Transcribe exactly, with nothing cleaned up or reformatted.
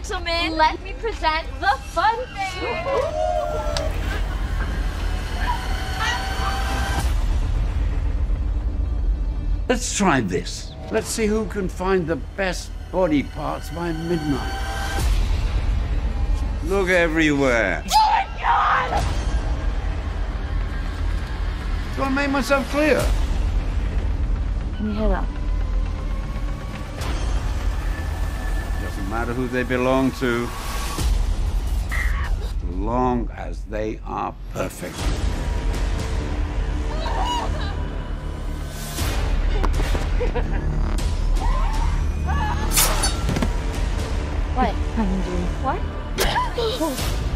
gentlemen, let me present the fun thing. Let's try this. Let's see who can find the best body parts by midnight. Look everywhere. Oh my God! Do I make myself clear? Can you hear that? Doesn't matter who they belong to, as long as they are perfect. What? I'm doing what?